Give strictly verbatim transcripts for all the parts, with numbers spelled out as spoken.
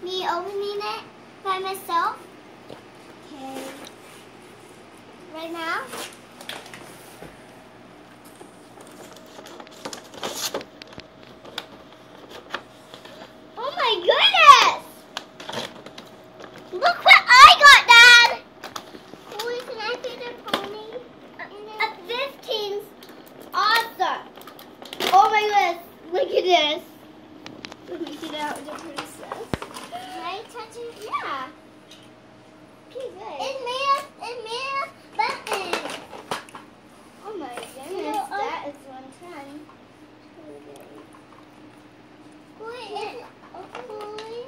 me opening it by myself. Okay. Right now. Oh my goodness! Look what I got, Dad! Wait, can I see the pony? A fifteen's awesome! Oh my goodness! Look at this! Let me get out the princess. Can I touch it? Yeah. Okay, good. It made a, it made a button. Oh my goodness, no, that is one ten. Wait, it, okay.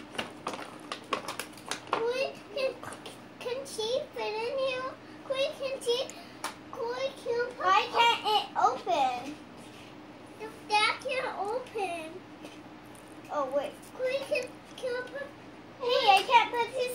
Wait, can, can she fit in here? Wait, can she, wait, can, why can't it open? If that can't open. Oh wait. Wait, can, can I put, hey, I can't put